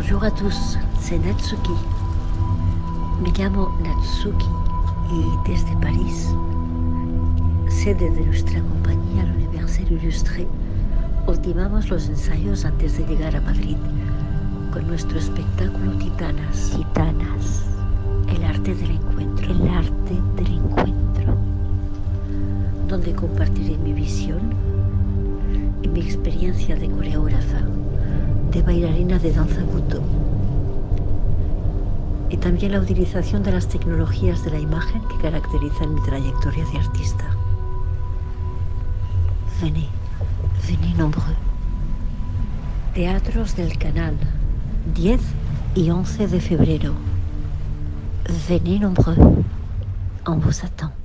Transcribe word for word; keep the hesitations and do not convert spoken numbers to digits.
Bonjour à tous, c'est Natsuki. Me llamo Natsuki y desde París, sede de nuestra compañía El Universaire Illustré, ultimamos los ensayos antes de llegar a Madrid con nuestro espectáculo Titanas. Titanas. El arte del encuentro. El arte del encuentro. Donde compartiré mi visión y mi experiencia de coreógrafa, de bailarina de danza buto, y también la utilización de las tecnologías de la imagen que caracterizan mi trayectoria de artista. Venez, venez nombreux. Teatros del Canal, diez y once de febrero. Venez nombreux, on vous attend.